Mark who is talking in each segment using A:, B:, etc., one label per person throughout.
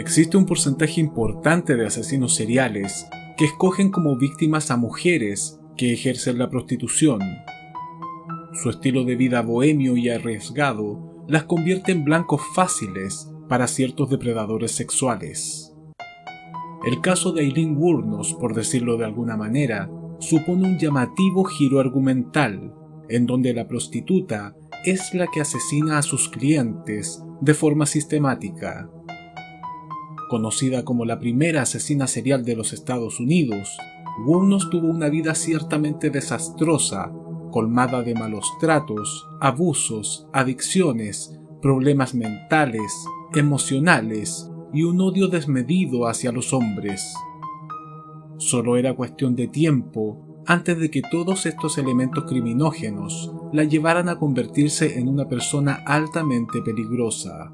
A: Existe un porcentaje importante de asesinos seriales que escogen como víctimas a mujeres que ejercen la prostitución. Su estilo de vida bohemio y arriesgado las convierte en blancos fáciles para ciertos depredadores sexuales. El caso de Aileen Wuornos, por decirlo de alguna manera, supone un llamativo giro argumental, en donde la prostituta es la que asesina a sus clientes de forma sistemática. Conocida como la primera asesina serial de los Estados Unidos, Wuornos tuvo una vida ciertamente desastrosa, colmada de malos tratos, abusos, adicciones, problemas mentales, emocionales y un odio desmedido hacia los hombres. Solo era cuestión de tiempo antes de que todos estos elementos criminógenos la llevaran a convertirse en una persona altamente peligrosa.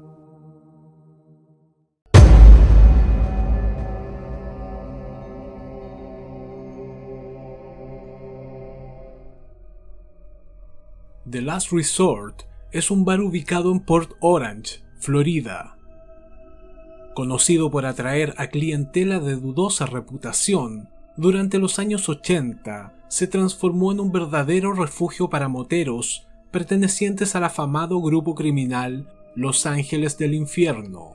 A: The Last Resort es un bar ubicado en Port Orange, Florida. Conocido por atraer a clientela de dudosa reputación, durante los años 80 se transformó en un verdadero refugio para moteros pertenecientes al afamado grupo criminal Los Ángeles del Infierno.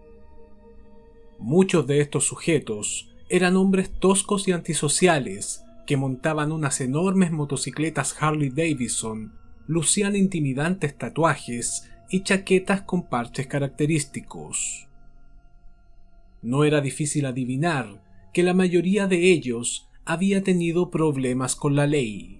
A: Muchos de estos sujetos eran hombres toscos y antisociales que montaban unas enormes motocicletas Harley Davidson, lucían intimidantes tatuajes y chaquetas con parches característicos. No era difícil adivinar que la mayoría de ellos había tenido problemas con la ley.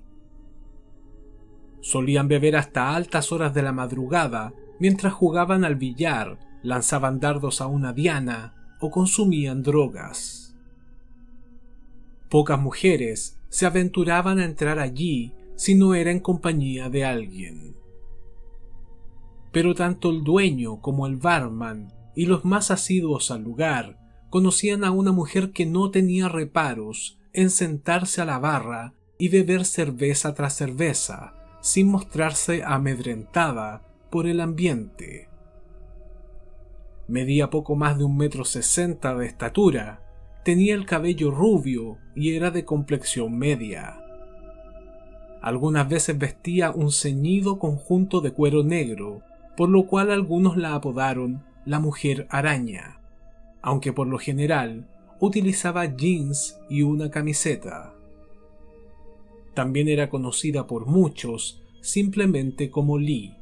A: Solían beber hasta altas horas de la madrugada mientras jugaban al billar, lanzaban dardos a una diana o consumían drogas. Pocas mujeres se aventuraban a entrar allí si no era en compañía de alguien. Pero tanto el dueño como el barman y los más asiduos al lugar conocían a una mujer que no tenía reparos en sentarse a la barra y beber cerveza tras cerveza, sin mostrarse amedrentada por el ambiente. Medía poco más de 1,60 m de estatura, tenía el cabello rubio y era de complexión media. Algunas veces vestía un ceñido conjunto de cuero negro, por lo cual algunos la apodaron la Mujer Araña, aunque por lo general utilizaba jeans y una camiseta. También era conocida por muchos simplemente como Lee.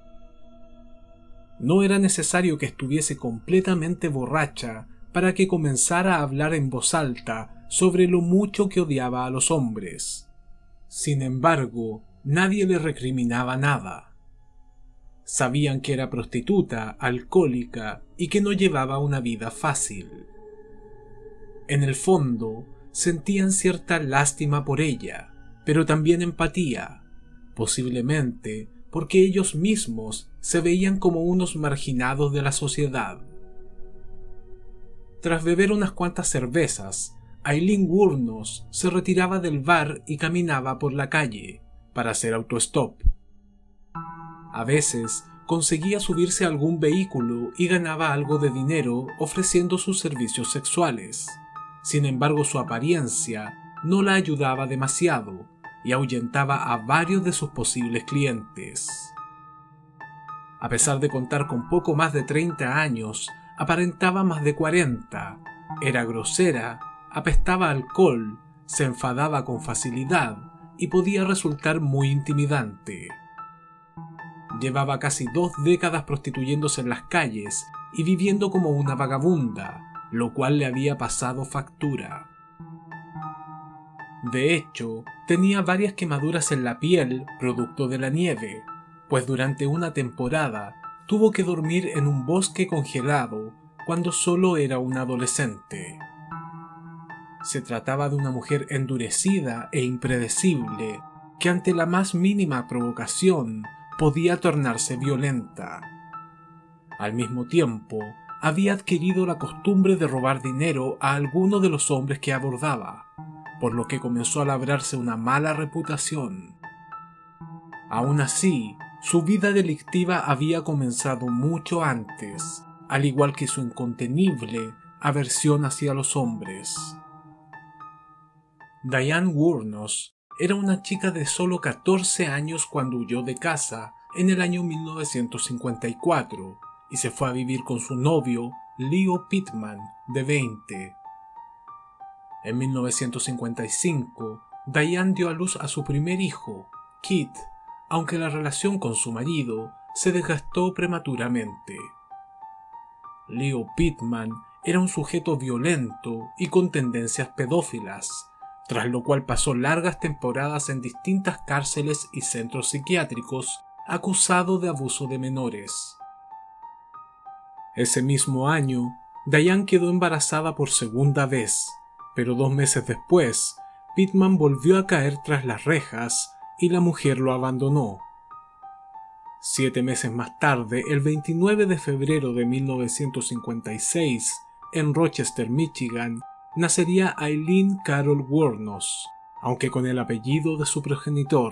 A: No era necesario que estuviese completamente borracha para que comenzara a hablar en voz alta sobre lo mucho que odiaba a los hombres. Sin embargo, nadie le recriminaba nada. Sabían que era prostituta, alcohólica y que no llevaba una vida fácil. En el fondo, sentían cierta lástima por ella, pero también empatía, posiblemente porque ellos mismos se veían como unos marginados de la sociedad. Tras beber unas cuantas cervezas, Aileen Wuornos se retiraba del bar y caminaba por la calle para hacer autostop. A veces conseguía subirse a algún vehículo y ganaba algo de dinero ofreciendo sus servicios sexuales. Sin embargo, su apariencia no la ayudaba demasiado y ahuyentaba a varios de sus posibles clientes. A pesar de contar con poco más de 30 años, aparentaba más de 40, era grosera, apestaba a alcohol, se enfadaba con facilidad y podía resultar muy intimidante. Llevaba casi 2 décadas prostituyéndose en las calles y viviendo como una vagabunda, lo cual le había pasado factura. De hecho, tenía varias quemaduras en la piel producto de la nieve, pues durante una temporada tuvo que dormir en un bosque congelado cuando solo era una adolescente. Se trataba de una mujer endurecida e impredecible que ante la más mínima provocación podía tornarse violenta. Al mismo tiempo, había adquirido la costumbre de robar dinero a alguno de los hombres que abordaba, por lo que comenzó a labrarse una mala reputación. Aún así, su vida delictiva había comenzado mucho antes, al igual que su incontenible aversión hacia los hombres. Diane Wuornos era una chica de solo 14 años cuando huyó de casa en el año 1954 y se fue a vivir con su novio Leo Pittman, de 20. En 1955, Diane dio a luz a su primer hijo, Kit, aunque la relación con su marido se desgastó prematuramente. Leo Pittman era un sujeto violento y con tendencias pedófilas, tras lo cual pasó largas temporadas en distintas cárceles y centros psiquiátricos acusado de abuso de menores. Ese mismo año, Diane quedó embarazada por segunda vez, pero 2 meses después, Pittman volvió a caer tras las rejas y la mujer lo abandonó. 7 meses más tarde, el 29 de febrero de 1956, en Rochester, Michigan, nacería Eileen Carol Wuornos, aunque con el apellido de su progenitor.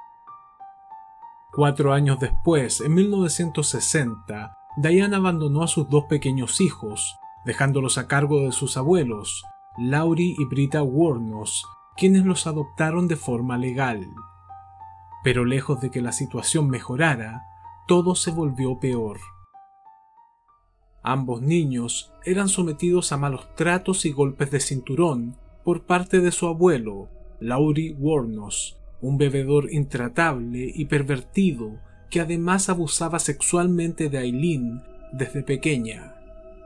A: 4 años después, en 1960, Diane abandonó a sus 2 pequeños hijos, dejándolos a cargo de sus abuelos, Laurie y Britta Wuornos, quienes los adoptaron de forma legal. Pero lejos de que la situación mejorara, todo se volvió peor. Ambos niños eran sometidos a malos tratos y golpes de cinturón por parte de su abuelo, Laurie Wuornos, un bebedor intratable y pervertido que además abusaba sexualmente de Eileen desde pequeña.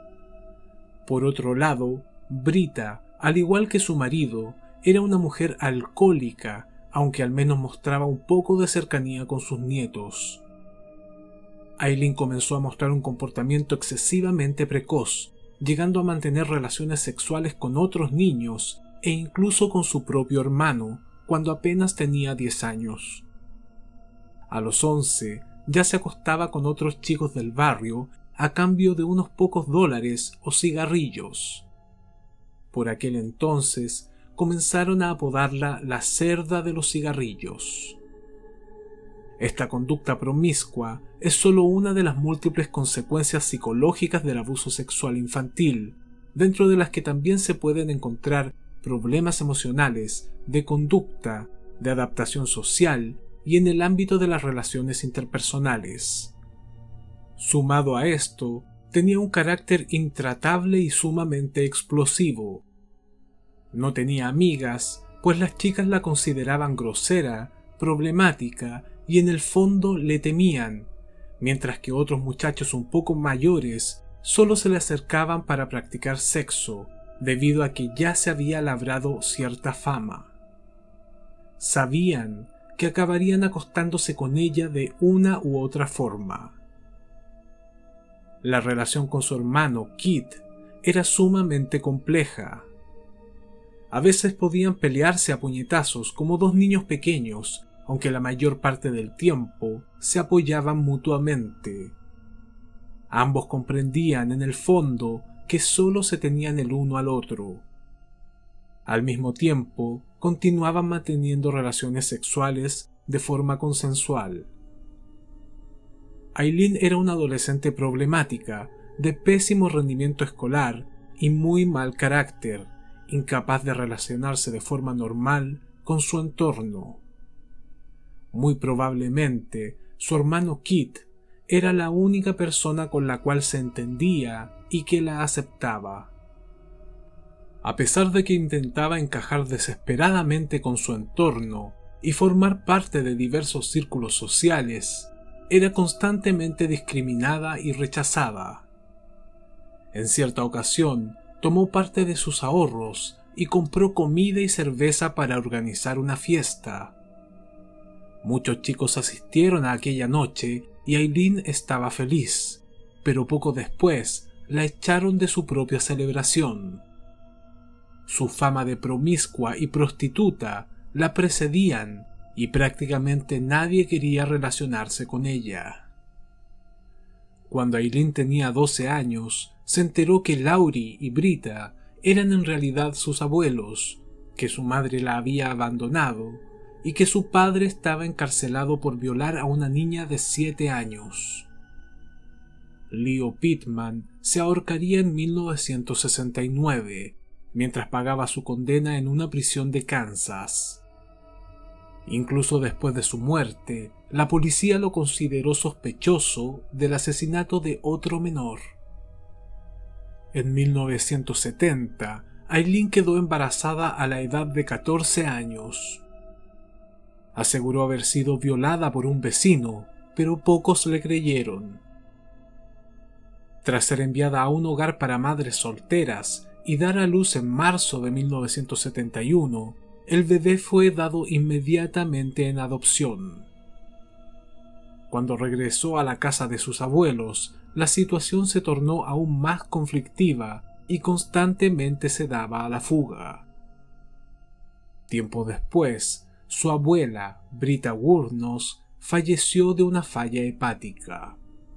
A: Por otro lado, Britta, al igual que su marido, era una mujer alcohólica, aunque al menos mostraba un poco de cercanía con sus nietos. Eileen comenzó a mostrar un comportamiento excesivamente precoz, llegando a mantener relaciones sexuales con otros niños e incluso con su propio hermano, cuando apenas tenía 10 años. A los 11 ya se acostaba con otros chicos del barrio a cambio de unos pocos dólares o cigarrillos. Por aquel entonces comenzaron a apodarla la cerda de los cigarrillos. Esta conducta promiscua es solo una de las múltiples consecuencias psicológicas del abuso sexual infantil, dentro de las que también se pueden encontrar problemas emocionales, de conducta, de adaptación social y en el ámbito de las relaciones interpersonales. Sumado a esto, tenía un carácter intratable y sumamente explosivo. No tenía amigas, pues las chicas la consideraban grosera, problemática y en el fondo le temían, mientras que otros muchachos un poco mayores solo se le acercaban para practicar sexo, debido a que ya se había labrado cierta fama. Sabían que acabarían acostándose con ella de una u otra forma. La relación con su hermano, Kit, era sumamente compleja. A veces podían pelearse a puñetazos como 2 niños pequeños, aunque la mayor parte del tiempo se apoyaban mutuamente. Ambos comprendían en el fondo que solo se tenían el uno al otro. Al mismo tiempo, continuaban manteniendo relaciones sexuales de forma consensual. Eileen era una adolescente problemática, de pésimo rendimiento escolar y muy mal carácter, incapaz de relacionarse de forma normal con su entorno. Muy probablemente, su hermano Kit era la única persona con la cual se entendía y que la aceptaba. A pesar de que intentaba encajar desesperadamente con su entorno y formar parte de diversos círculos sociales, era constantemente discriminada y rechazada. En cierta ocasión, tomó parte de sus ahorros y compró comida y cerveza para organizar una fiesta. Muchos chicos asistieron a aquella noche y Eileen estaba feliz, pero poco después la echaron de su propia celebración. Su fama de promiscua y prostituta la precedían y prácticamente nadie quería relacionarse con ella. Cuando Eileen tenía 12 años, se enteró que Laurie y Britta eran en realidad sus abuelos, que su madre la había abandonado y que su padre estaba encarcelado por violar a una niña de 7 años. Leo Pittman se ahorcaría en 1969, mientras pagaba su condena en una prisión de Kansas. Incluso después de su muerte, la policía lo consideró sospechoso del asesinato de otro menor. En 1970, Aileen quedó embarazada a la edad de 14 años. Aseguró haber sido violada por un vecino, pero pocos le creyeron. Tras ser enviada a un hogar para madres solteras y dar a luz en marzo de 1971, el bebé fue dado inmediatamente en adopción. Cuando regresó a la casa de sus abuelos, la situación se tornó aún más conflictiva y constantemente se daba a la fuga. Tiempo después, su abuela, Britta Wurnos, falleció de una falla hepática.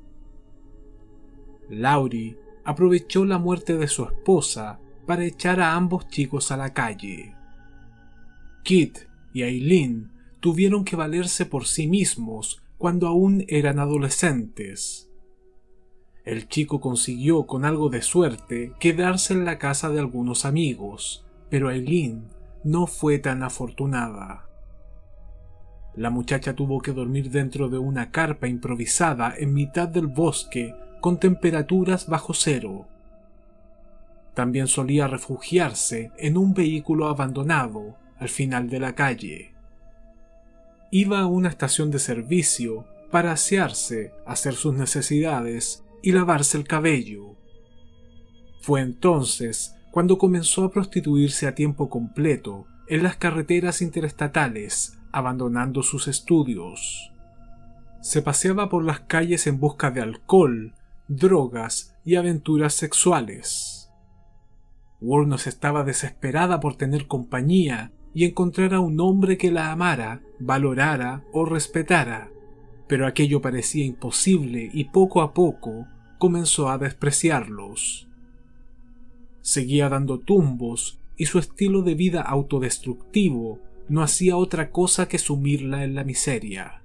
A: Laurie aprovechó la muerte de su esposa para echar a ambos chicos a la calle. Kit y Aileen tuvieron que valerse por sí mismos cuando aún eran adolescentes. El chico consiguió, con algo de suerte, quedarse en la casa de algunos amigos, pero Aileen no fue tan afortunada. La muchacha tuvo que dormir dentro de una carpa improvisada en mitad del bosque con temperaturas bajo cero. También solía refugiarse en un vehículo abandonado al final de la calle. Iba a una estación de servicio para asearse, hacer sus necesidades y lavarse el cabello. Fue entonces cuando comenzó a prostituirse a tiempo completo en las carreteras interestatales, abandonando sus estudios. Se paseaba por las calles en busca de alcohol, drogas y aventuras sexuales. Wurnos estaba desesperada por tener compañía y encontrar a un hombre que la amara, valorara o respetara, pero aquello parecía imposible y poco a poco comenzó a despreciarlos. Seguía dando tumbos y su estilo de vida autodestructivo no hacía otra cosa que sumirla en la miseria.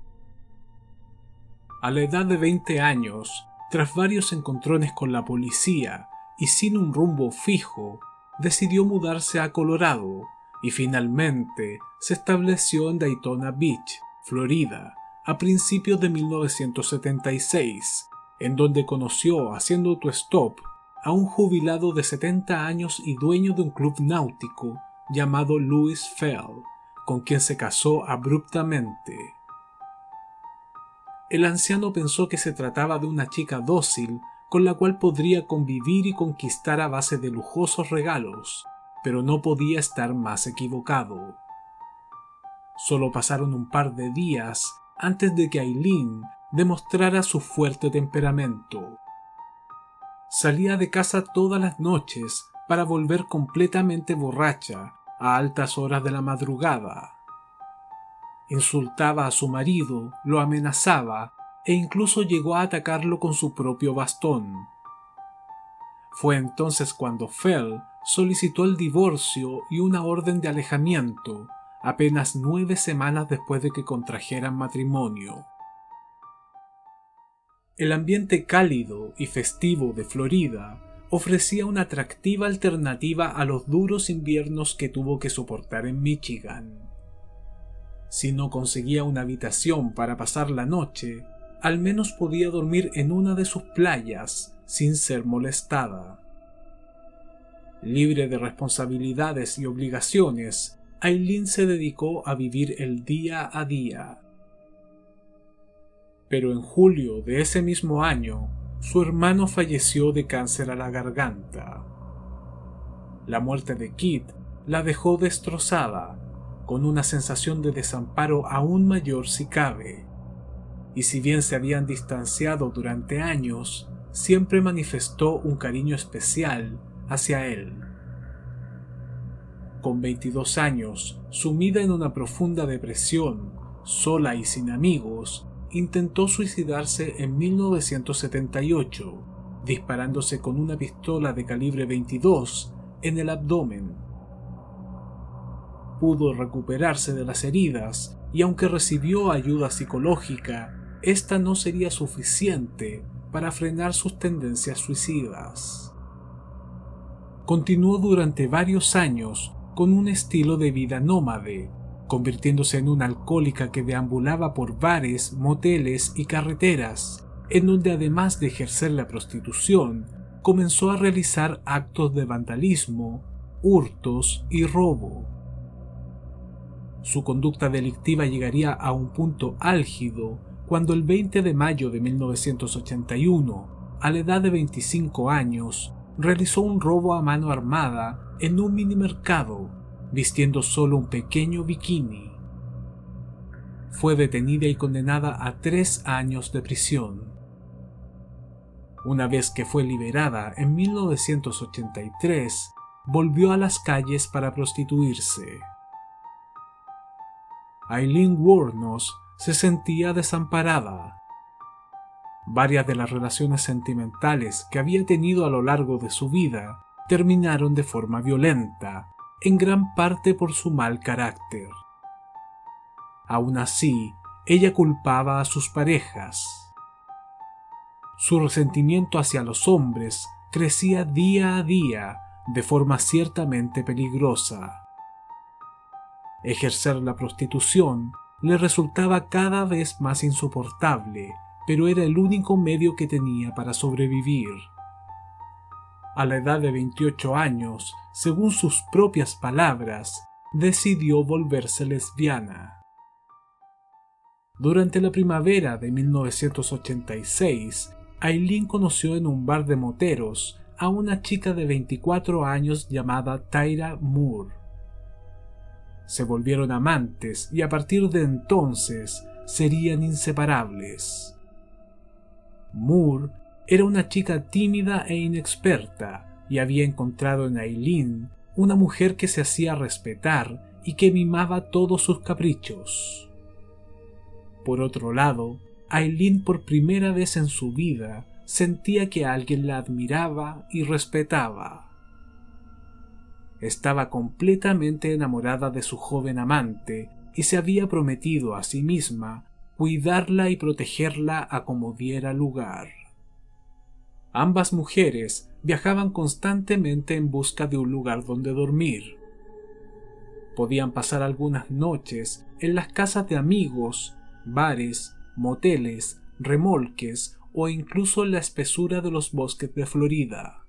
A: A la edad de 20 años, tras varios encontrones con la policía y sin un rumbo fijo, decidió mudarse a Colorado y finalmente se estableció en Daytona Beach, Florida, a principios de 1976, en donde conoció, haciendo autostop, a un jubilado de 70 años y dueño de un club náutico llamado Louis Fell, con quien se casó abruptamente. El anciano pensó que se trataba de una chica dócil con la cual podría convivir y conquistar a base de lujosos regalos, pero no podía estar más equivocado. Solo pasaron un par de días antes de que Aileen demostrara su fuerte temperamento. Salía de casa todas las noches para volver completamente borracha a altas horas de la madrugada. Insultaba a su marido, lo amenazaba e incluso llegó a atacarlo con su propio bastón. Fue entonces cuando Fell solicitó el divorcio y una orden de alejamiento, apenas 9 semanas después de que contrajeran matrimonio. El ambiente cálido y festivo de Florida ofrecía una atractiva alternativa a los duros inviernos que tuvo que soportar en Michigan. Si no conseguía una habitación para pasar la noche, al menos podía dormir en una de sus playas sin ser molestada. Libre de responsabilidades y obligaciones, Aileen se dedicó a vivir el día a día. Pero en julio de ese mismo año, su hermano falleció de cáncer a la garganta. La muerte de Kit la dejó destrozada, con una sensación de desamparo aún mayor si cabe, y si bien se habían distanciado durante años, siempre manifestó un cariño especial hacia él. Con 22 años, sumida en una profunda depresión, sola y sin amigos, intentó suicidarse en 1978, disparándose con una pistola de calibre 22 en el abdomen. Pudo recuperarse de las heridas y aunque recibió ayuda psicológica, esta no sería suficiente para frenar sus tendencias suicidas. Continuó durante varios años con un estilo de vida nómade, convirtiéndose en una alcohólica que deambulaba por bares, moteles y carreteras, en donde además de ejercer la prostitución, comenzó a realizar actos de vandalismo, hurtos y robo. Su conducta delictiva llegaría a un punto álgido cuando el 20 de mayo de 1981, a la edad de 25 años, realizó un robo a mano armada en un minimercado, vistiendo solo un pequeño bikini. Fue detenida y condenada a 3 años de prisión. Una vez que fue liberada en 1983, volvió a las calles para prostituirse. Aileen Wuornos se sentía desamparada. Varias de las relaciones sentimentales que había tenido a lo largo de su vida terminaron de forma violenta, en gran parte por su mal carácter. Aún así, ella culpaba a sus parejas. Su resentimiento hacia los hombres crecía día a día de forma ciertamente peligrosa. Ejercer la prostitución le resultaba cada vez más insoportable, pero era el único medio que tenía para sobrevivir. A la edad de 28 años, según sus propias palabras, decidió volverse lesbiana. Durante la primavera de 1986, Aileen conoció en un bar de moteros a una chica de 24 años llamada Tyra Moore. Se volvieron amantes y a partir de entonces serían inseparables. Moore era una chica tímida e inexperta y había encontrado en Aileen una mujer que se hacía respetar y que mimaba todos sus caprichos. Por otro lado, Aileen por primera vez en su vida sentía que alguien la admiraba y respetaba. Estaba completamente enamorada de su joven amante y se había prometido a sí misma cuidarla y protegerla a como diera lugar. Ambas mujeres viajaban constantemente en busca de un lugar donde dormir. Podían pasar algunas noches en las casas de amigos, bares, moteles, remolques o incluso en la espesura de los bosques de Florida.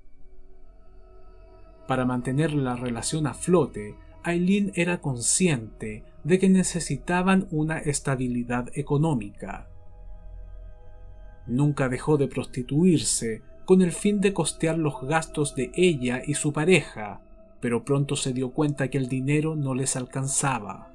A: Para mantener la relación a flote, Aileen era consciente de que necesitaban una estabilidad económica. Nunca dejó de prostituirse con el fin de costear los gastos de ella y su pareja, pero pronto se dio cuenta que el dinero no les alcanzaba.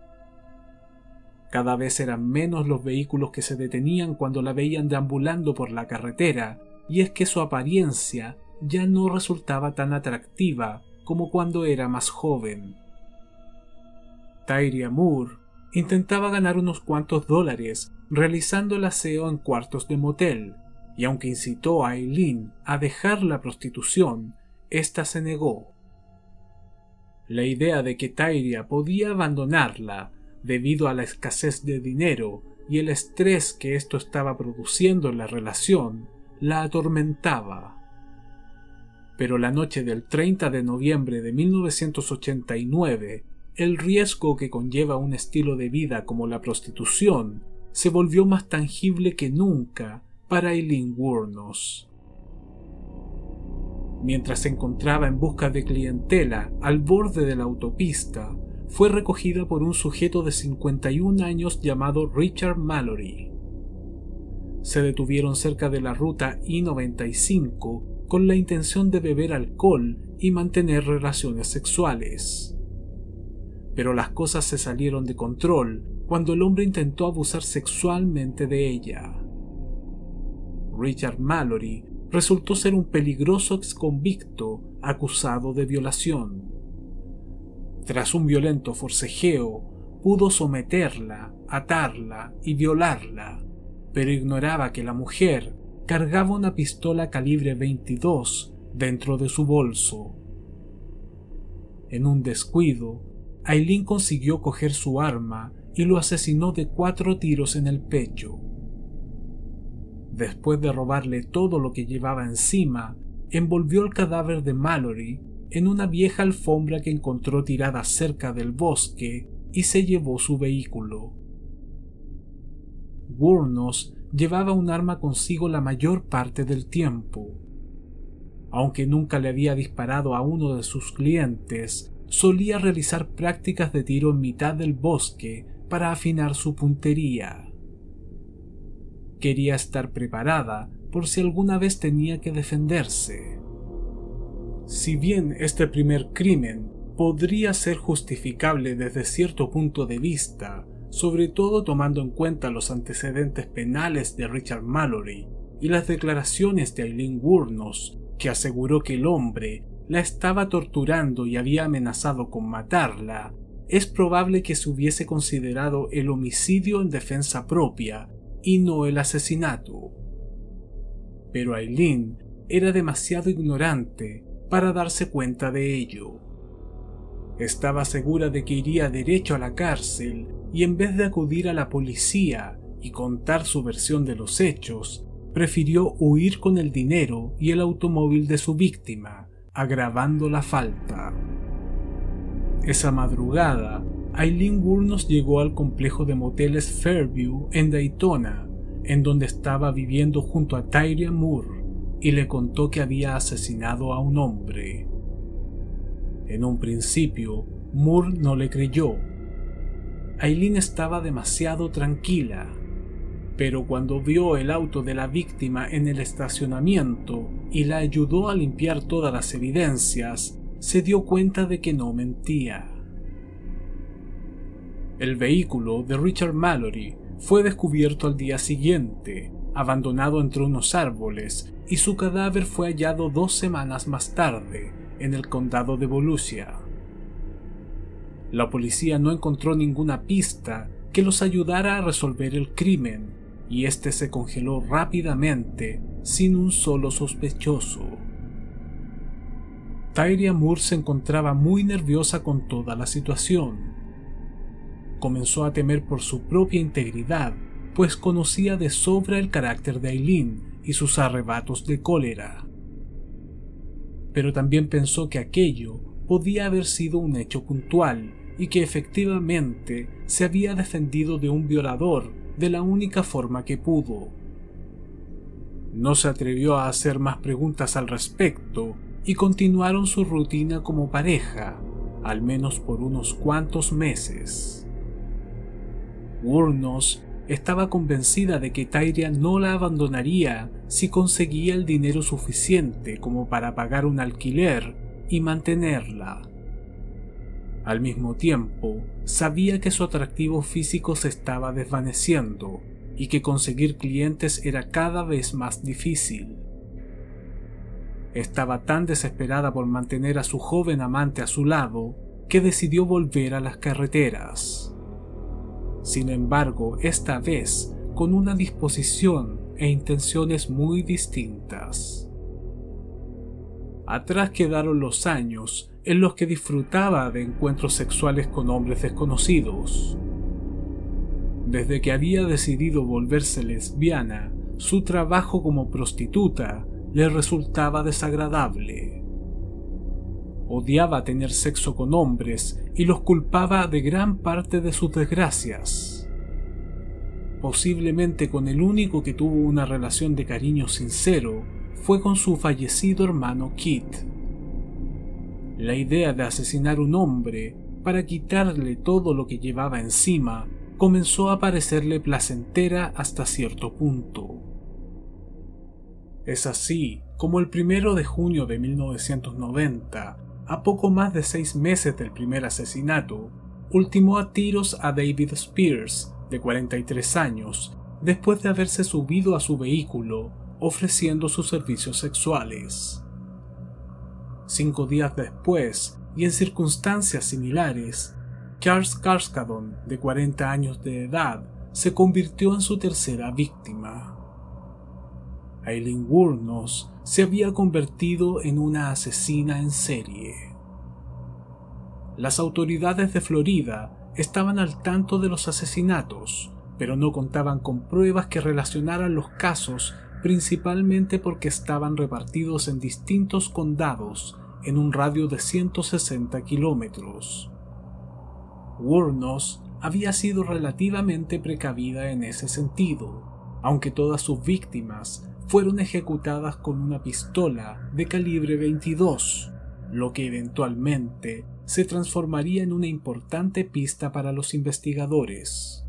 A: Cada vez eran menos los vehículos que se detenían cuando la veían deambulando por la carretera, y es que su apariencia ya no resultaba tan atractiva como cuando era más joven. Tyra Moore intentaba ganar unos cuantos dólares realizando el aseo en cuartos de motel, y aunque incitó a Aileen a dejar la prostitución, ésta se negó. La idea de que Tyra podía abandonarla debido a la escasez de dinero y el estrés que esto estaba produciendo en la relación la atormentaba. Pero la noche del 30 de noviembre de 1989, el riesgo que conlleva un estilo de vida como la prostitución se volvió más tangible que nunca para Aileen Wuornos. Mientras se encontraba en busca de clientela al borde de la autopista, fue recogida por un sujeto de 51 años llamado Richard Mallory. Se detuvieron cerca de la ruta I-95 con la intención de beber alcohol y mantener relaciones sexuales. Pero las cosas se salieron de control cuando el hombre intentó abusar sexualmente de ella. Richard Mallory resultó ser un peligroso exconvicto acusado de violación. Tras un violento forcejeo, pudo someterla, atarla y violarla, pero ignoraba que la mujer cargaba una pistola calibre 22 dentro de su bolso. En un descuido, Aileen consiguió coger su arma y lo asesinó de 4 tiros en el pecho. Después de robarle todo lo que llevaba encima, envolvió el cadáver de Mallory en una vieja alfombra que encontró tirada cerca del bosque y se llevó su vehículo. Wuornos llevaba un arma consigo la mayor parte del tiempo. Aunque nunca le había disparado a uno de sus clientes, solía realizar prácticas de tiro en mitad del bosque para afinar su puntería. Quería estar preparada por si alguna vez tenía que defenderse. Si bien este primer crimen podría ser justificable desde cierto punto de vista, sobre todo tomando en cuenta los antecedentes penales de Richard Mallory y las declaraciones de Aileen Wuornos, que aseguró que el hombre la estaba torturando y había amenazado con matarla, es probable que se hubiese considerado el homicidio en defensa propia y no el asesinato. Pero Aileen era demasiado ignorante para darse cuenta de ello. Estaba segura de que iría derecho a la cárcel y en vez de acudir a la policía y contar su versión de los hechos, prefirió huir con el dinero y el automóvil de su víctima, agravando la falta. Esa madrugada, Aileen Wuornos llegó al complejo de moteles Fairview en Daytona, en donde estaba viviendo junto a Tyria Moore, y le contó que había asesinado a un hombre. En un principio, Moore no le creyó. Aileen estaba demasiado tranquila, pero cuando vio el auto de la víctima en el estacionamiento y la ayudó a limpiar todas las evidencias, se dio cuenta de que no mentía. El vehículo de Richard Mallory fue descubierto al día siguiente, abandonado entre unos árboles, y su cadáver fue hallado 2 semanas más tarde, en el condado de Volusia. La policía no encontró ninguna pista que los ayudara a resolver el crimen, y este se congeló rápidamente, sin un solo sospechoso. Tyria Moore se encontraba muy nerviosa con toda la situación. Comenzó a temer por su propia integridad, pues conocía de sobra el carácter de Aileen y sus arrebatos de cólera. Pero también pensó que aquello podía haber sido un hecho puntual y que efectivamente se había defendido de un violador de la única forma que pudo. No se atrevió a hacer más preguntas al respecto y continuaron su rutina como pareja, al menos por unos cuantos meses. Wuornos estaba convencida de que Tyria no la abandonaría si conseguía el dinero suficiente como para pagar un alquiler y mantenerla. Al mismo tiempo, sabía que su atractivo físico se estaba desvaneciendo y que conseguir clientes era cada vez más difícil. Estaba tan desesperada por mantener a su joven amante a su lado que decidió volver a las carreteras. Sin embargo, esta vez con una disposición e intenciones muy distintas. Atrás quedaron los años en los que disfrutaba de encuentros sexuales con hombres desconocidos. Desde que había decidido volverse lesbiana, su trabajo como prostituta le resultaba desagradable. Odiaba tener sexo con hombres y los culpaba de gran parte de sus desgracias. Posiblemente con el único que tuvo una relación de cariño sincero fue con su fallecido hermano Kit. La idea de asesinar a un hombre para quitarle todo lo que llevaba encima comenzó a parecerle placentera hasta cierto punto. Es así como el 1 de junio de 1990, a poco más de 6 meses del primer asesinato, ultimó a tiros a David Spears, de 43 años, después de haberse subido a su vehículo ofreciendo sus servicios sexuales. 5 días después, y en circunstancias similares, Charles Carskadon, de 40 años de edad, se convirtió en su tercera víctima. Aileen Wuornos se había convertido en una asesina en serie. Las autoridades de Florida estaban al tanto de los asesinatos, pero no contaban con pruebas que relacionaran los casos principalmente porque estaban repartidos en distintos condados en un radio de 160 kilómetros. Wuornos había sido relativamente precavida en ese sentido, aunque todas sus víctimas fueron ejecutadas con una pistola de calibre 22, lo que eventualmente se transformaría en una importante pista para los investigadores.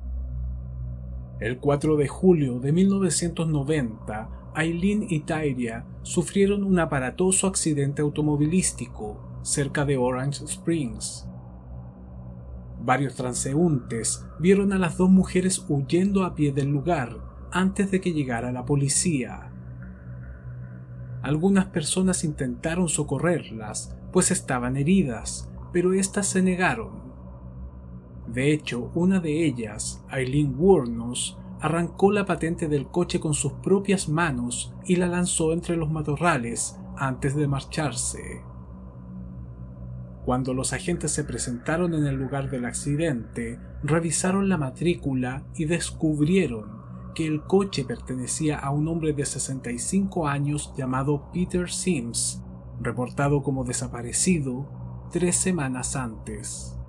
A: El 4 de julio de 1990, Eileen y Tyria sufrieron un aparatoso accidente automovilístico cerca de Orange Springs. Varios transeúntes vieron a las dos mujeres huyendo a pie del lugar antes de que llegara la policía. Algunas personas intentaron socorrerlas, pues estaban heridas, pero éstas se negaron. De hecho, una de ellas, Eileen Wuornos, arrancó la patente del coche con sus propias manos y la lanzó entre los matorrales antes de marcharse. Cuando los agentes se presentaron en el lugar del accidente, revisaron la matrícula y descubrieron que el coche pertenecía a un hombre de 65 años llamado Peter Sims, reportado como desaparecido 3 semanas antes.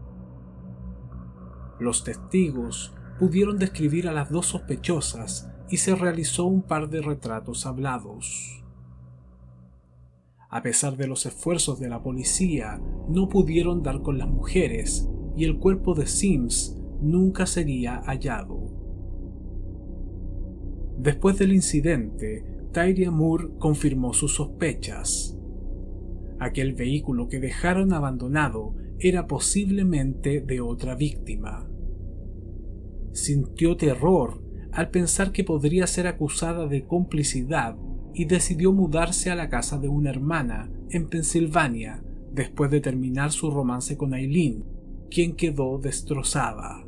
A: Los testigos pudieron describir a las dos sospechosas y se realizó un par de retratos hablados. A pesar de los esfuerzos de la policía, no pudieron dar con las mujeres y el cuerpo de Sims nunca sería hallado. Después del incidente, Tyria Moore confirmó sus sospechas. Aquel vehículo que dejaron abandonado era posiblemente de otra víctima. Sintió terror al pensar que podría ser acusada de complicidad y decidió mudarse a la casa de una hermana en Pensilvania después de terminar su romance con Eileen, quien quedó destrozada.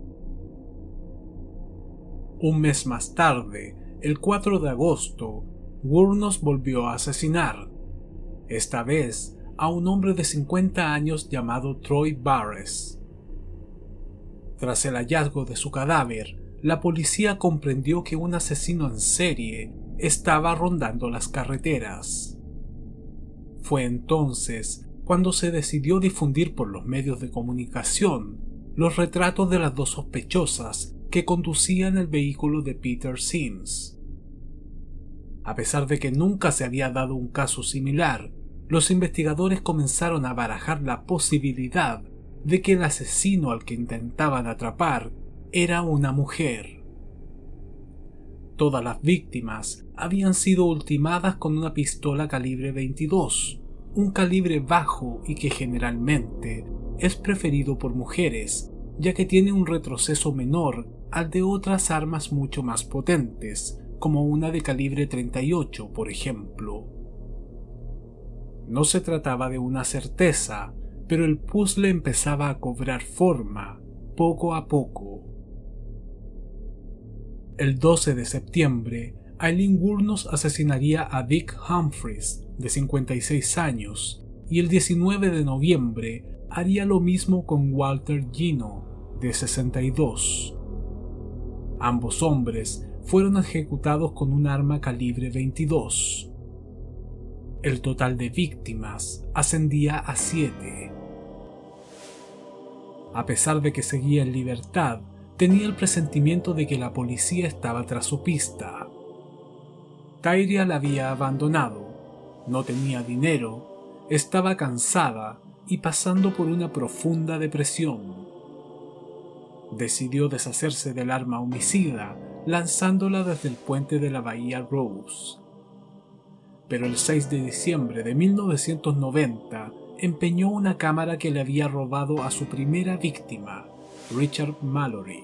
A: Un mes más tarde, el 4 de agosto, Wuornos volvió a asesinar, esta vez a un hombre de 50 años llamado Troy Barres. Tras el hallazgo de su cadáver, la policía comprendió que un asesino en serie estaba rondando las carreteras. Fue entonces cuando se decidió difundir por los medios de comunicación los retratos de las dos sospechosas que conducían el vehículo de Peter Sims. A pesar de que nunca se había dado un caso similar, los investigadores comenzaron a barajar la posibilidad de que el asesino al que intentaban atrapar era una mujer. Todas las víctimas habían sido ultimadas con una pistola calibre 22, un calibre bajo y que generalmente es preferido por mujeres, ya que tiene un retroceso menor al de otras armas mucho más potentes, como una de calibre 38, por ejemplo. No se trataba de una certeza, pero el puzzle empezaba a cobrar forma, poco a poco. El 12 de septiembre, Eileen Wuornos asesinaría a Dick Humphries, de 56 años, y el 19 de noviembre haría lo mismo con Walter Gino, de 62. Ambos hombres fueron ejecutados con un arma calibre 22. El total de víctimas ascendía a 7. A pesar de que seguía en libertad, tenía el presentimiento de que la policía estaba tras su pista. Tyria la había abandonado, no tenía dinero, estaba cansada y pasando por una profunda depresión. Decidió deshacerse del arma homicida, lanzándola desde el puente de la bahía Rose. Pero el 6 de diciembre de 1990 empeñó una cámara que le había robado a su primera víctima, Richard Mallory.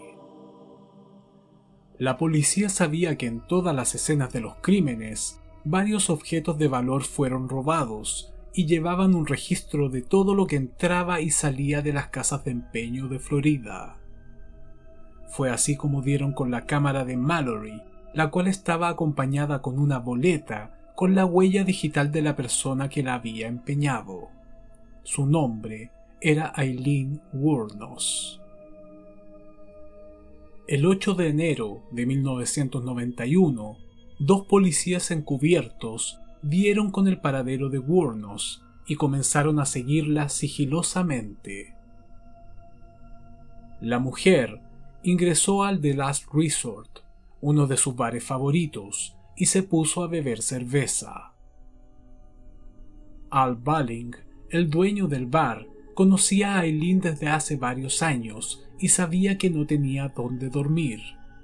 A: La policía sabía que en todas las escenas de los crímenes, varios objetos de valor fueron robados y llevaban un registro de todo lo que entraba y salía de las casas de empeño de Florida. Fue así como dieron con la cámara de Mallory, la cual estaba acompañada con una boleta con la huella digital de la persona que la había empeñado. Su nombre era Eileen Wuornos. El 8 de enero de 1991, 2 policías encubiertos dieron con el paradero de Wuornos y comenzaron a seguirla sigilosamente. La mujer ingresó al The Last Resort, uno de sus bares favoritos, y se puso a beber cerveza. Al Balling, el dueño del bar, conocía a Aileen desde hace varios años y sabía que no tenía dónde dormir.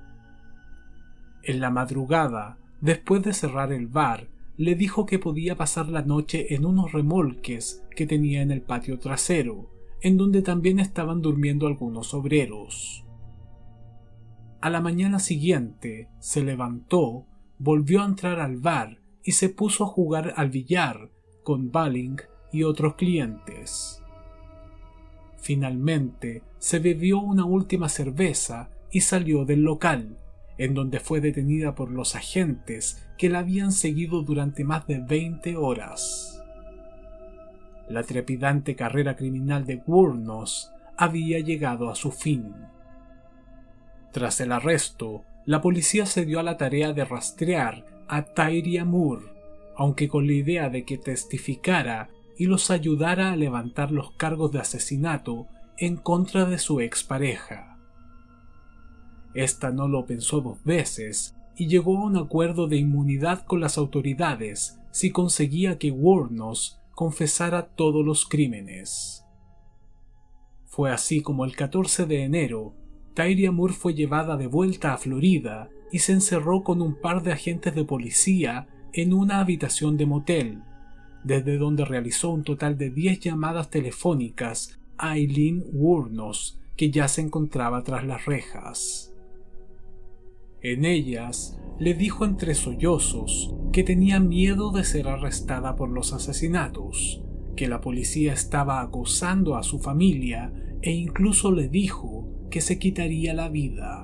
A: En la madrugada, después de cerrar el bar, le dijo que podía pasar la noche en unos remolques que tenía en el patio trasero, en donde también estaban durmiendo algunos obreros. A la mañana siguiente, se levantó, volvió a entrar al bar y se puso a jugar al billar con Balling y otros clientes. Finalmente, se bebió una última cerveza y salió del local, en donde fue detenida por los agentes que la habían seguido durante más de 20 horas. La trepidante carrera criminal de Wuornos había llegado a su fin. Tras el arresto, la policía se dio a la tarea de rastrear a Tyria Moore, aunque con la idea de que testificara y los ayudara a levantar los cargos de asesinato en contra de su expareja. Esta no lo pensó 2 veces y llegó a un acuerdo de inmunidad con las autoridades si conseguía que Wuornos confesara todos los crímenes. Fue así como el 14 de enero, Tyria Moore fue llevada de vuelta a Florida y se encerró con un par de agentes de policía en una habitación de motel, desde donde realizó un total de 10 llamadas telefónicas a Aileen Wuornos, que ya se encontraba tras las rejas. En ellas le dijo entre sollozos que tenía miedo de ser arrestada por los asesinatos, que la policía estaba acosando a su familia e incluso le dijo que se quitaría la vida.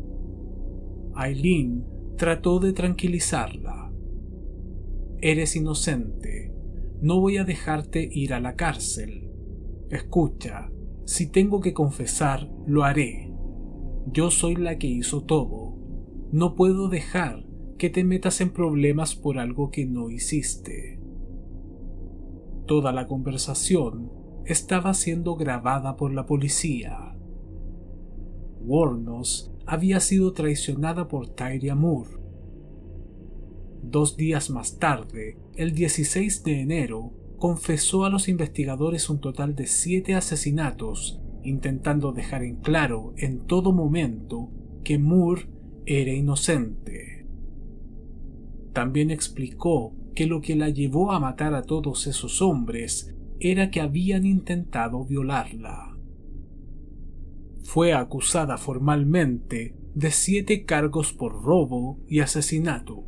A: Aileen trató de tranquilizarla. Eres inocente. No voy a dejarte ir a la cárcel. Escucha, si tengo que confesar, lo haré. Yo soy la que hizo todo. No puedo dejar que te metas en problemas por algo que no hiciste. Toda la conversación estaba siendo grabada por la policía. Wuornos había sido traicionada por Tyria Moore. 2 días más tarde, el 16 de enero, confesó a los investigadores un total de 7 asesinatos, intentando dejar en claro en todo momento que Moore era inocente. También explicó que lo que la llevó a matar a todos esos hombres era que habían intentado violarla. Fue acusada formalmente de 7 cargos por robo y asesinato.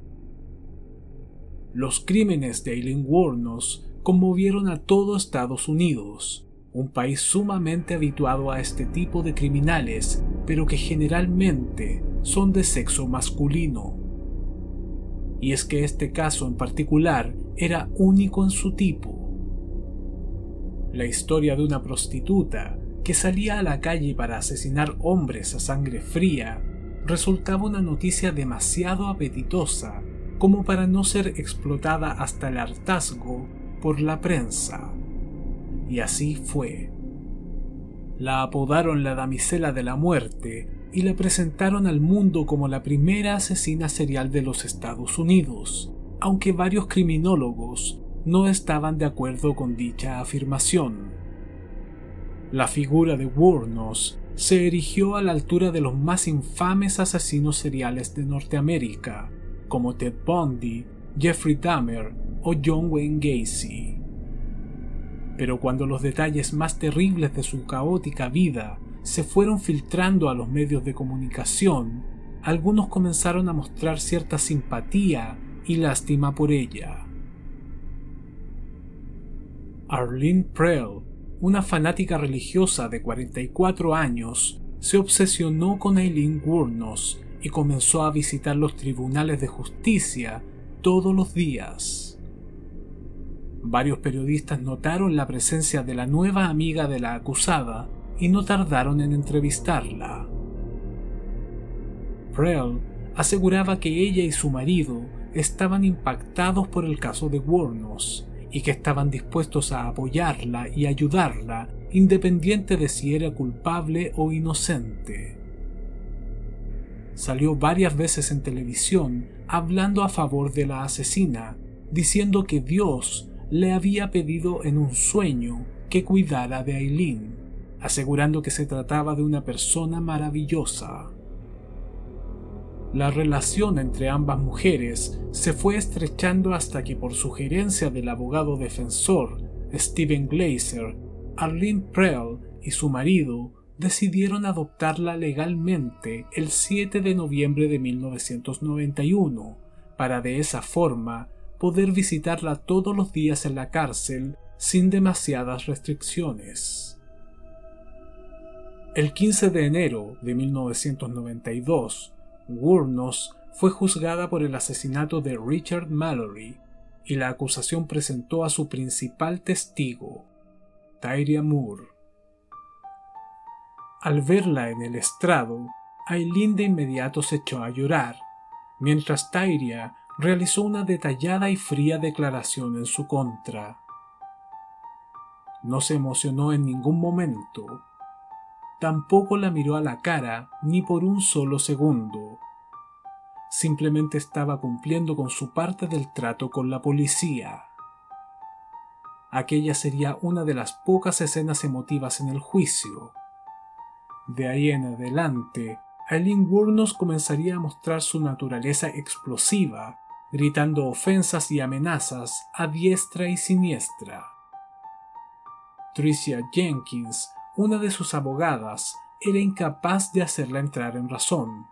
A: Los crímenes de Aileen Wuornos conmovieron a todo Estados Unidos, un país sumamente habituado a este tipo de criminales, pero que generalmente son de sexo masculino. Y es que este caso en particular era único en su tipo. La historia de una prostituta que salía a la calle para asesinar hombres a sangre fría resultaba una noticia demasiado apetitosa como para no ser explotada hasta el hartazgo por la prensa. Y así fue. La apodaron la Damisela de la Muerte y la presentaron al mundo como la primera asesina serial de los Estados Unidos, aunque varios criminólogos no estaban de acuerdo con dicha afirmación. La figura de Wuornos se erigió a la altura de los más infames asesinos seriales de Norteamérica, como Ted Bundy, Jeffrey Dahmer o John Wayne Gacy. Pero cuando los detalles más terribles de su caótica vida se fueron filtrando a los medios de comunicación, algunos comenzaron a mostrar cierta simpatía y lástima por ella. Arlene Prell, una fanática religiosa de 44 años, se obsesionó con Aileen Wuornos y comenzó a visitar los tribunales de justicia todos los días. Varios periodistas notaron la presencia de la nueva amiga de la acusada y no tardaron en entrevistarla. Prell aseguraba que ella y su marido estaban impactados por el caso de Wuornos y que estaban dispuestos a apoyarla y ayudarla independiente de si era culpable o inocente. Salió varias veces en televisión hablando a favor de la asesina, diciendo que Dios le había pedido en un sueño que cuidara de Aileen, asegurando que se trataba de una persona maravillosa. La relación entre ambas mujeres se fue estrechando hasta que, por sugerencia del abogado defensor Stephen Glazer, Arlene Prell y su marido decidieron adoptarla legalmente el 7 de noviembre de 1991, para de esa forma poder visitarla todos los días en la cárcel sin demasiadas restricciones. El 15 de enero de 1992, Wuornos fue juzgada por el asesinato de Richard Mallory y la acusación presentó a su principal testigo, Tyria Moore. Al verla en el estrado, Aileen de inmediato se echó a llorar, mientras Tyria realizó una detallada y fría declaración en su contra. No se emocionó en ningún momento. Tampoco la miró a la cara ni por un solo segundo. Simplemente estaba cumpliendo con su parte del trato con la policía. Aquella sería una de las pocas escenas emotivas en el juicio. De ahí en adelante, Aileen Wuornos comenzaría a mostrar su naturaleza explosiva, gritando ofensas y amenazas a diestra y siniestra. Tricia Jenkins, una de sus abogadas, era incapaz de hacerla entrar en razón.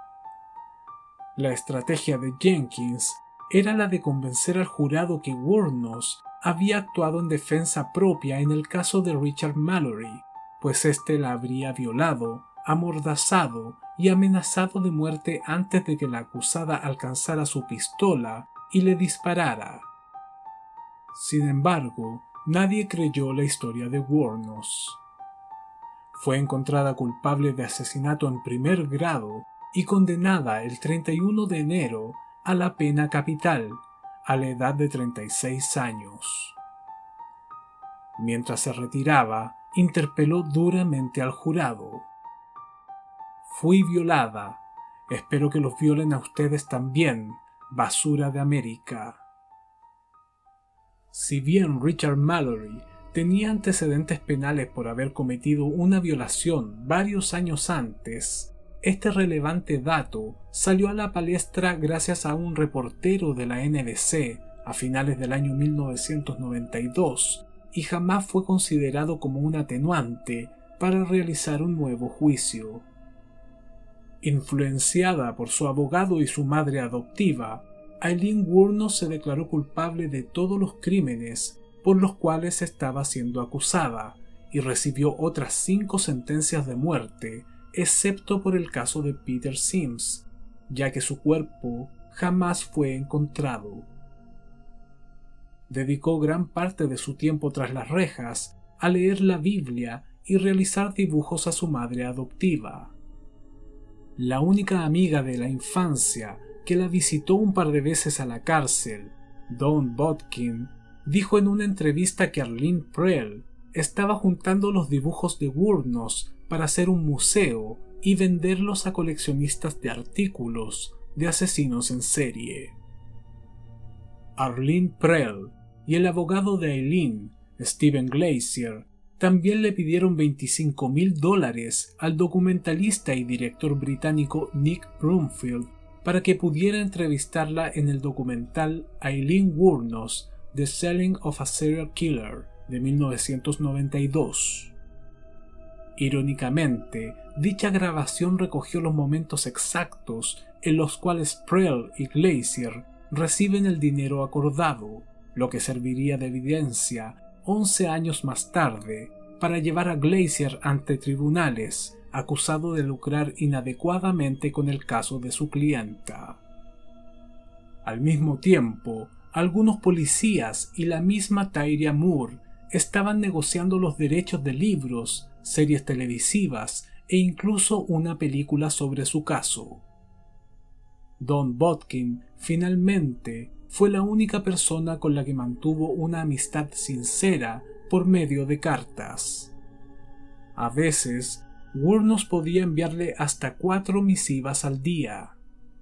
A: La estrategia de Jenkins era la de convencer al jurado que Wuornos había actuado en defensa propia en el caso de Richard Mallory, pues éste la habría violado, amordazado y amenazado de muerte antes de que la acusada alcanzara su pistola y le disparara. Sin embargo, nadie creyó la historia de Wuornos. Fue encontrada culpable de asesinato en primer grado y condenada el 31 de enero a la pena capital, a la edad de 36 años. Mientras se retiraba, interpeló duramente al jurado. Fui violada. Espero que los violen a ustedes también, basura de América. Si bien Richard Mallory tenía antecedentes penales por haber cometido una violación varios años antes, este relevante dato salió a la palestra gracias a un reportero de la NBC a finales del año 1992 y jamás fue considerado como un atenuante para realizar un nuevo juicio. Influenciada por su abogado y su madre adoptiva, Aileen Wuornos se declaró culpable de todos los crímenes por los cuales estaba siendo acusada y recibió otras 5 sentencias de muerte, excepto por el caso de Peter Sims, ya que su cuerpo jamás fue encontrado. Dedicó gran parte de su tiempo tras las rejas a leer la Biblia y realizar dibujos a su madre adoptiva. La única amiga de la infancia que la visitó un par de veces a la cárcel, Dawn Botkin, dijo en una entrevista que Arlene Prell estaba juntando los dibujos de Wuornos para hacer un museo y venderlos a coleccionistas de artículos de asesinos en serie. Arlene Prell y el abogado de Aileen, Stephen Glazer, también le pidieron $25,000 al documentalista y director británico Nick Broomfield para que pudiera entrevistarla en el documental Aileen Wuornos, The Selling of a Serial Killer, de 1992. Irónicamente, dicha grabación recogió los momentos exactos en los cuales Prell y Glazer reciben el dinero acordado, lo que serviría de evidencia 11 años más tarde para llevar a Glazer ante tribunales, acusado de lucrar inadecuadamente con el caso de su clienta. Al mismo tiempo, algunos policías y la misma Tyria Moore estaban negociando los derechos de libros, series televisivas e incluso una película sobre su caso. Don Bodkin finalmente fue la única persona con la que mantuvo una amistad sincera por medio de cartas. A veces, Wuornos podía enviarle hasta 4 misivas al día.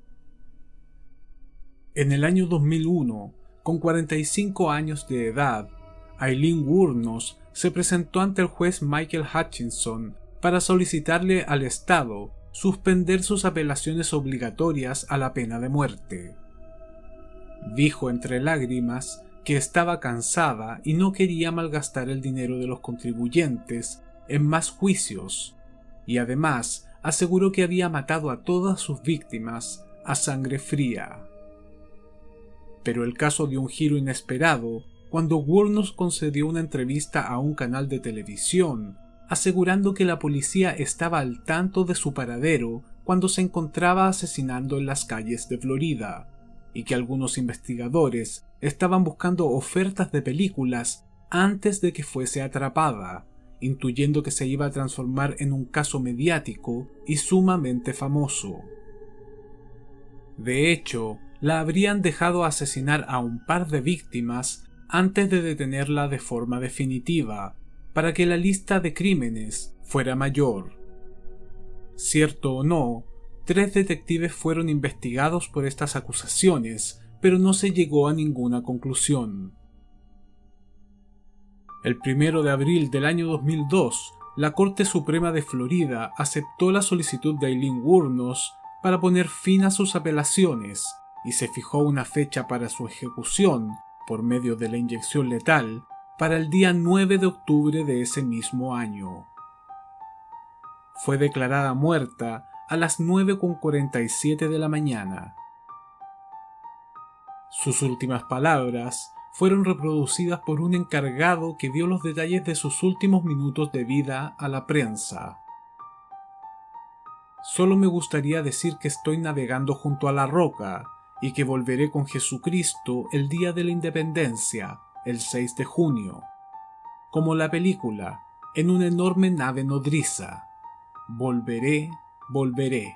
A: En el año 2001, con 45 años de edad, Aileen Wuornos se presentó ante el juez Michael Hutchinson para solicitarle al Estado suspender sus apelaciones obligatorias a la pena de muerte. Dijo entre lágrimas que estaba cansada y no quería malgastar el dinero de los contribuyentes en más juicios, y además aseguró que había matado a todas sus víctimas a sangre fría. Pero el caso dio un giro inesperado cuando Wuornos concedió una entrevista a un canal de televisión, asegurando que la policía estaba al tanto de su paradero cuando se encontraba asesinando en las calles de Florida, y que algunos investigadores estaban buscando ofertas de películas antes de que fuese atrapada, intuyendo que se iba a transformar en un caso mediático y sumamente famoso. De hecho, la habrían dejado asesinar a un par de víctimas antes de detenerla de forma definitiva, para que la lista de crímenes fuera mayor. Cierto o no, 3 detectives fueron investigados por estas acusaciones, pero no se llegó a ninguna conclusión. El 1 de abril del año 2002, la Corte Suprema de Florida aceptó la solicitud de Aileen Wuornos para poner fin a sus apelaciones y se fijó una fecha para su ejecución por medio de la inyección letal para el día 9 de octubre de ese mismo año. Fue declarada muerta a las 9:47 de la mañana. Sus últimas palabras fueron reproducidas por un encargado que dio los detalles de sus últimos minutos de vida a la prensa. Solo me gustaría decir que estoy navegando junto a la roca y que volveré con Jesucristo el día de la independencia, el 6 de junio. Como la película, en una enorme nave nodriza. Volveré, volveré.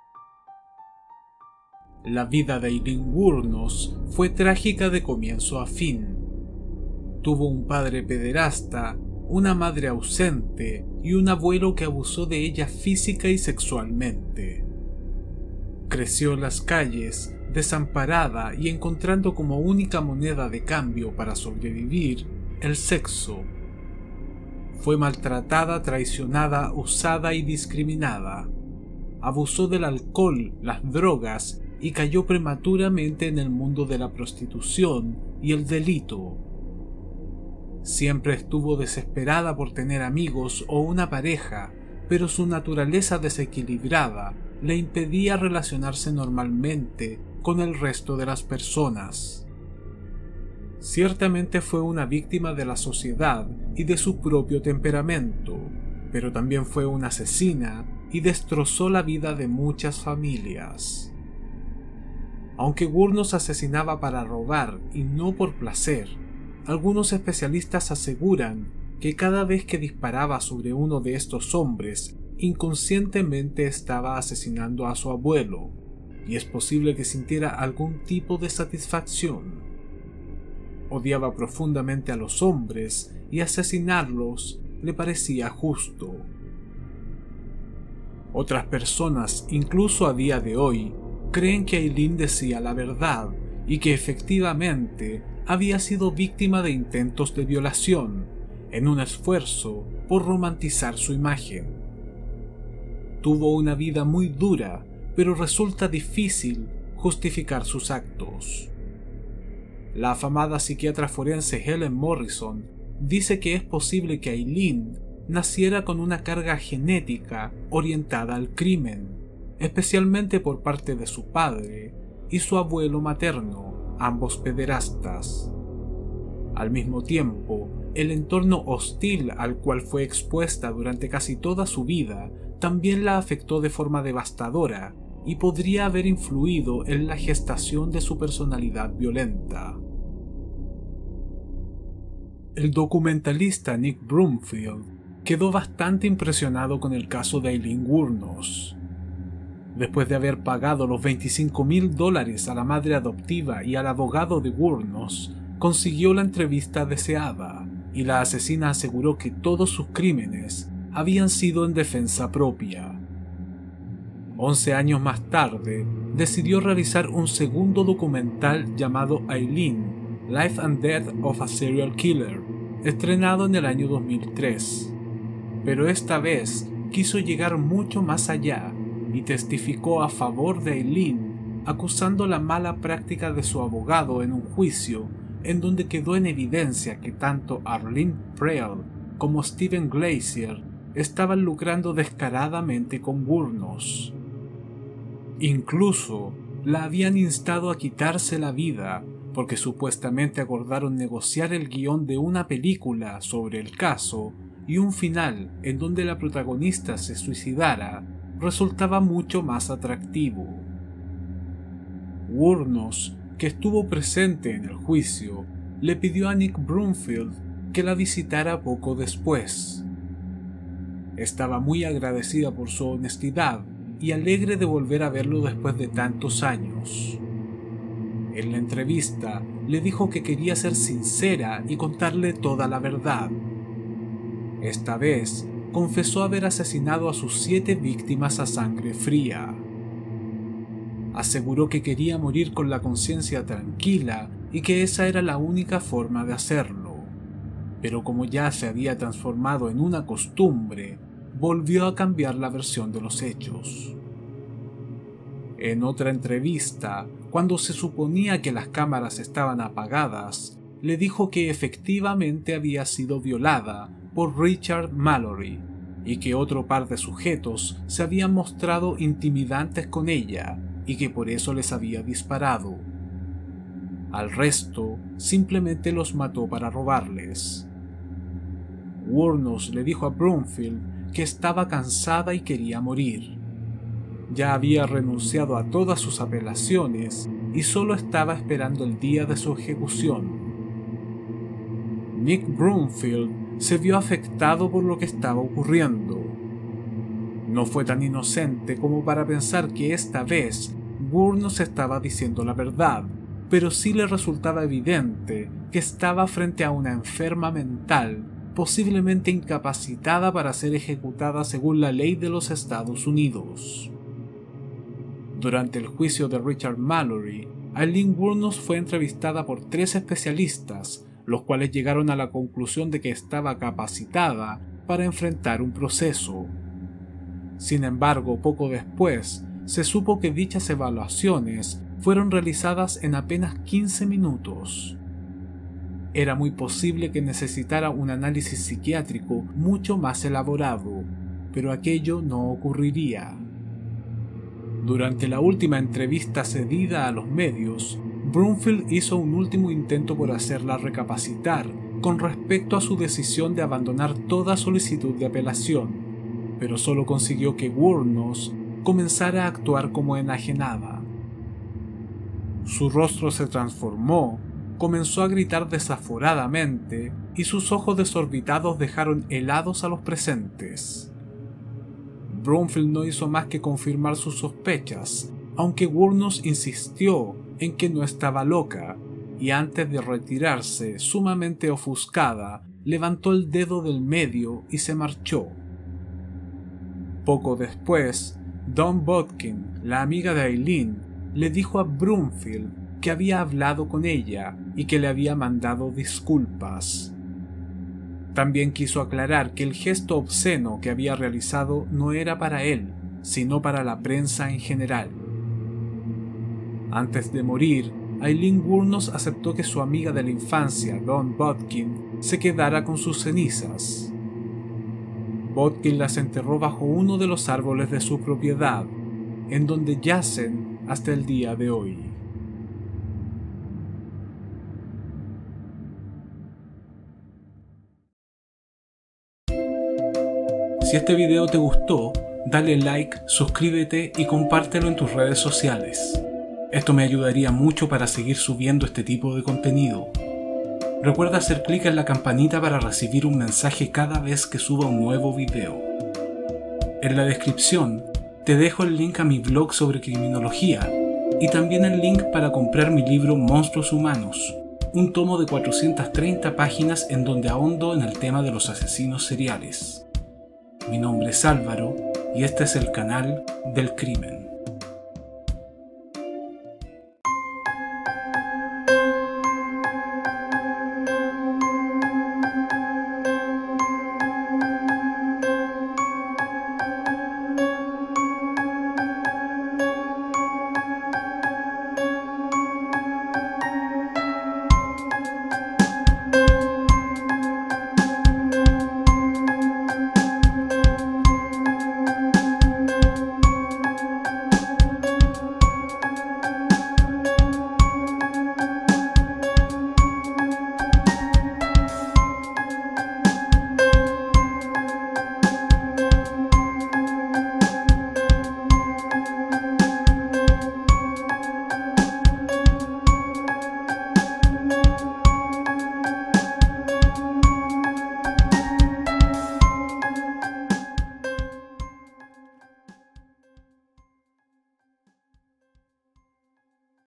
A: La vida de Aileen Wuornos fue trágica de comienzo a fin. Tuvo un padre pederasta, una madre ausente y un abuelo que abusó de ella física y sexualmente. Creció en las calles, desamparada y encontrando como única moneda de cambio para sobrevivir el sexo. Fue maltratada, traicionada, usada y discriminada. Abusó del alcohol, las drogas y cayó prematuramente en el mundo de la prostitución y el delito. Siempre estuvo desesperada por tener amigos o una pareja, pero su naturaleza desequilibrada le impedía relacionarse normalmente con el resto de las personas. Ciertamente fue una víctima de la sociedad y de su propio temperamento, pero también fue una asesina y destrozó la vida de muchas familias. Aunque Wuornos asesinaba para robar y no por placer, algunos especialistas aseguran que cada vez que disparaba sobre uno de estos hombres, inconscientemente estaba asesinando a su abuelo, y es posible que sintiera algún tipo de satisfacción. Odiaba profundamente a los hombres y asesinarlos le parecía justo. Otras personas, incluso a día de hoy, creen que Aileen decía la verdad y que efectivamente había sido víctima de intentos de violación, en un esfuerzo por romantizar su imagen. Tuvo una vida muy dura, pero resulta difícil justificar sus actos. La afamada psiquiatra forense Helen Morrison dice que es posible que Aileen naciera con una carga genética orientada al crimen, especialmente por parte de su padre y su abuelo materno, ambos pederastas. Al mismo tiempo, el entorno hostil al cual fue expuesta durante casi toda su vida también la afectó de forma devastadora y podría haber influido en la gestación de su personalidad violenta. El documentalista Nick Broomfield quedó bastante impresionado con el caso de Aileen Wuornos. Después de haber pagado los $25,000 a la madre adoptiva y al abogado de Wuornos, consiguió la entrevista deseada, y la asesina aseguró que todos sus crímenes habían sido en defensa propia. 11 años más tarde, decidió realizar un segundo documental llamado Aileen, Life and Death of a Serial Killer, estrenado en el año 2003. Pero esta vez quiso llegar mucho más allá y testificó a favor de Aileen, acusando la mala práctica de su abogado en un juicio en donde quedó en evidencia que tanto Arlene Preil como Steven Glacier estaban lucrando descaradamente con Wuornos. Incluso la habían instado a quitarse la vida porque supuestamente acordaron negociar el guión de una película sobre el caso, y un final en donde la protagonista se suicidara resultaba mucho más atractivo. Wuornos, que estuvo presente en el juicio, le pidió a Nick Broomfield que la visitara poco después. Estaba muy agradecida por su honestidad y alegre de volver a verlo después de tantos años. En la entrevista le dijo que quería ser sincera y contarle toda la verdad. Esta vez confesó haber asesinado a sus 7 víctimas a sangre fría. Aseguró que quería morir con la conciencia tranquila y que esa era la única forma de hacerlo. Pero como ya se había transformado en una costumbre, volvió a cambiar la versión de los hechos. En otra entrevista, cuando se suponía que las cámaras estaban apagadas, le dijo que efectivamente había sido violada por Richard Mallory y que otro par de sujetos se habían mostrado intimidantes con ella y que por eso les había disparado. Al resto, simplemente los mató para robarles. Wuornos le dijo a Broomfield que estaba cansada y quería morir. Ya había renunciado a todas sus apelaciones y solo estaba esperando el día de su ejecución. Nick Broomfield se vio afectado por lo que estaba ocurriendo. No fue tan inocente como para pensar que esta vez Wuornos estaba diciendo la verdad, pero sí le resultaba evidente que estaba frente a una enferma mental, posiblemente incapacitada para ser ejecutada según la ley de los Estados Unidos. Durante el juicio de Richard Mallory, Aileen Wuornos fue entrevistada por 3 especialistas, los cuales llegaron a la conclusión de que estaba capacitada para enfrentar un proceso. Sin embargo, poco después, se supo que dichas evaluaciones fueron realizadas en apenas 15 minutos. Era muy posible que necesitara un análisis psiquiátrico mucho más elaborado, pero aquello no ocurriría. Durante la última entrevista cedida a los medios, Broomfield hizo un último intento por hacerla recapacitar con respecto a su decisión de abandonar toda solicitud de apelación, pero solo consiguió que Wuornos comenzara a actuar como enajenada. Su rostro se transformó, comenzó a gritar desaforadamente y sus ojos desorbitados dejaron helados a los presentes. Broomfield no hizo más que confirmar sus sospechas, aunque Wuornos insistió en que no estaba loca, y antes de retirarse, sumamente ofuscada, levantó el dedo del medio y se marchó. Poco después, Dawn Bodkin, la amiga de Aileen, le dijo a Broomfield que había hablado con ella y que le había mandado disculpas. También quiso aclarar que el gesto obsceno que había realizado no era para él, sino para la prensa en general. Antes de morir, Aileen Wuornos aceptó que su amiga de la infancia, Dawn Bodkin, se quedara con sus cenizas. Bodkin las enterró bajo uno de los árboles de su propiedad, en donde yacen hasta el día de hoy. Si este video te gustó, dale like, suscríbete y compártelo en tus redes sociales. Esto me ayudaría mucho para seguir subiendo este tipo de contenido. Recuerda hacer clic en la campanita para recibir un mensaje cada vez que suba un nuevo video. En la descripción te dejo el link a mi blog sobre criminología y también el link para comprar mi libro Monstruos Humanos, un tomo de 430 páginas en donde ahondo en el tema de los asesinos seriales. Mi nombre es Álvaro y este es el canal del crimen.